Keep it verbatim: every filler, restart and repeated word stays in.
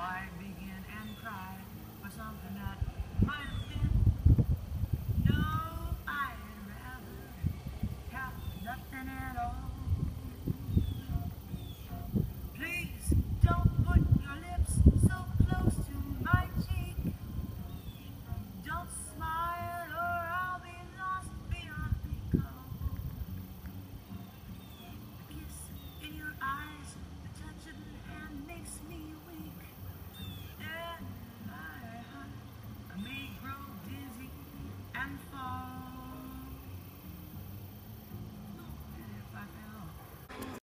Why begin and cry for something that might have been? No, I'd rather have nothing at all.